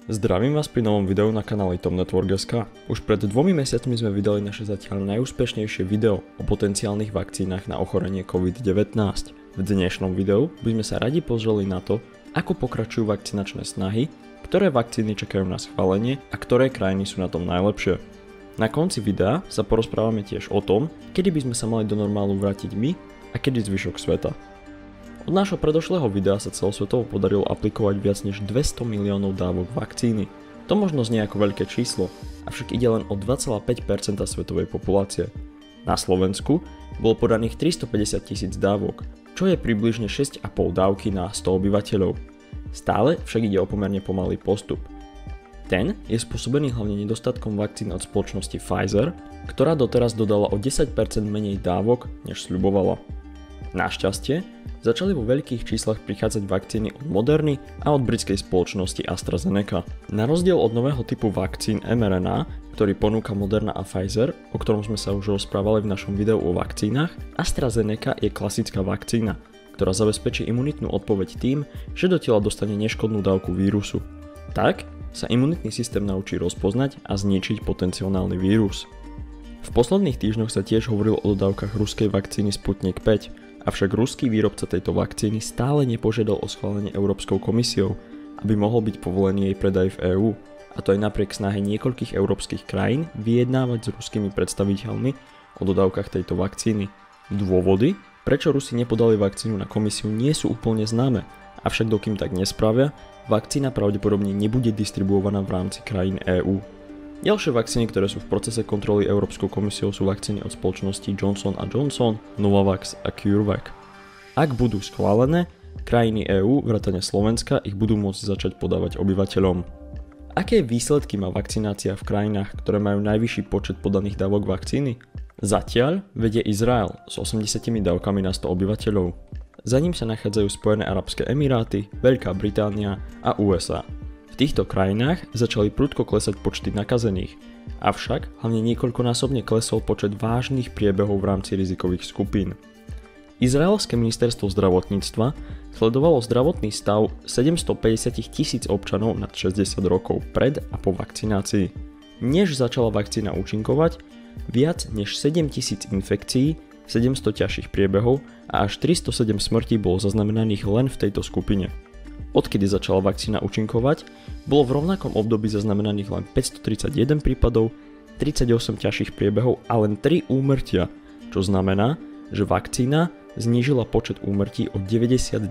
Zdravím vás pri novom videu na kanáli TomNetwork.sk. Už pred 2 mesiacmi sme vydali naše zatiaľ najúspešnejšie video o potenciálnych vakcínach na ochorenie COVID-19. V dnešnom videu by sme sa radi pozreli na to, ako pokračujú vakcinačné snahy, ktoré vakcíny čakajú na schválenie a ktoré krajiny sú na tom najlepšie. Na konci videa sa porozprávame tiež o tom, kedy by sme sa mali do normálu vrátiť my a kedy zvyšok sveta. Od nášho predošlého videa sa celosvetovo podarilo aplikovať viac než 200 miliónov dávok vakcíny. To možno znie ako veľké číslo, avšak ide len o 2,5% svetovej populácie. Na Slovensku bolo podaných 350 000 dávok, čo je približne 6,5 dávky na 100 obyvateľov. Stále však ide o pomerne pomalý postup. Ten je spôsobený hlavne nedostatkom vakcín od spoločnosti Pfizer, ktorá doteraz dodala o 10% menej dávok, než sľubovala. Našťastie, začali vo veľkých číslach prichádzať vakcíny od Moderny a od britskej spoločnosti AstraZeneca. Na rozdiel od nového typu vakcín mRNA, ktorý ponúka Moderna a Pfizer, o ktorom sme sa už rozprávali v našom videu o vakcínach, AstraZeneca je klasická vakcína, ktorá zabezpečí imunitnú odpoveď tým, že do tela dostane neškodnú dávku vírusu. Tak sa imunitný systém naučí rozpoznať a zničiť potenciálny vírus. V posledných týždňoch sa tiež hovorilo o dodávkach ruskej vakcíny Sputnik 5, avšak ruský výrobca tejto vakcíny stále nepožiadal o schválenie Európskou komisiou, aby mohol byť povolený jej predaj v EÚ, a to aj napriek snahe niekoľkých európskych krajín vyjednávať s ruskými predstaviteľmi o dodávkach tejto vakcíny. Dôvody, prečo Rusi nepodali vakcínu na komisiu, nie sú úplne známe, avšak dokým tak nespravia, vakcína pravdepodobne nebude distribuovaná v rámci krajín EÚ. Ďalšie vakcíny, ktoré sú v procese kontroly Európskou komisiou, sú vakcíny od spoločnosti Johnson & Johnson, Novavax a CureVac. Ak budú schválené, krajiny EÚ vrátane Slovenska ich budú môcť začať podávať obyvateľom. Aké výsledky má vakcinácia v krajinách, ktoré majú najvyšší počet podaných dávok vakcíny? Zatiaľ vedie Izrael s 80 dávkami na 100 obyvateľov. Za ním sa nachádzajú Spojené arabské emiráty, Veľká Británia a USA. V týchto krajinách začali prudko klesať počty nakazených, avšak hlavne niekoľkonásobne klesol počet vážnych priebehov v rámci rizikových skupín. Izraelské ministerstvo zdravotníctva sledovalo zdravotný stav 750 000 občanov nad 60 rokov pred a po vakcinácii. Než začala vakcína účinkovať, viac než 7 000 infekcií, 700 ťažších priebehov a až 307 smrtí bolo zaznamenaných len v tejto skupine. Odkedy začala vakcína účinkovať, bolo v rovnakom období zaznamenaných len 531 prípadov, 38 ťažších priebehov a len 3 úmrtia, čo znamená, že vakcína znížila počet úmrtí o 99%.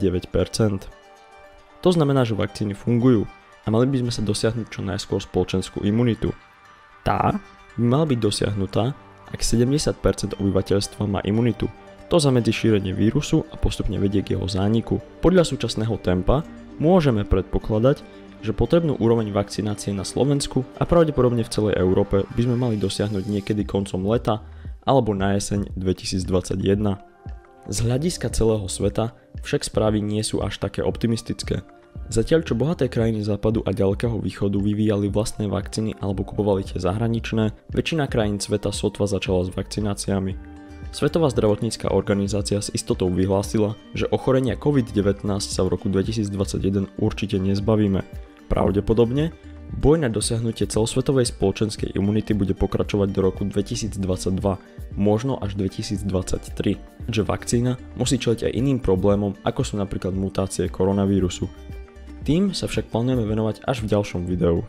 To znamená, že vakcíny fungujú a mali by sme sa dosiahnuť čo najskôr spoločenskú imunitu. Tá by mala byť dosiahnutá, ak 70% obyvateľstva má imunitu. To zamedzí šírenie vírusu a postupne vedie k jeho zániku. Podľa súčasného tempa môžeme predpokladať, že potrebnú úroveň vakcinácie na Slovensku a pravdepodobne v celej Európe by sme mali dosiahnuť niekedy koncom leta alebo na jeseň 2021. Z hľadiska celého sveta však správy nie sú až také optimistické. Zatiaľ čo bohaté krajiny západu a ďalekého východu vyvíjali vlastné vakcíny alebo kupovali tie zahraničné, väčšina krajín sveta sotva začala s vakcináciami. Svetová zdravotnícka organizácia s istotou vyhlásila, že ochorenia COVID-19 sa v roku 2021 určite nezbavíme. Pravdepodobne, boj na dosiahnutie celosvetovej spoločenskej imunity bude pokračovať do roku 2022, možno až 2023, že vakcína musí čeliť aj iným problémom, ako sú napríklad mutácie koronavírusu. Tým sa však plánujeme venovať až v ďalšom videu.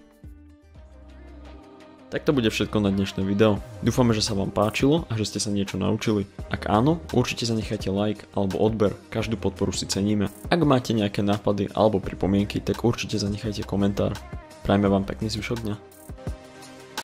Tak to bude všetko na dnešné video. Dúfame, že sa vám páčilo a že ste sa niečo naučili. Ak áno, určite zanechajte like alebo odber, každú podporu si ceníme. Ak máte nejaké nápady alebo pripomienky, tak určite zanechajte komentár. Prajme vám pekný zvyšok dňa.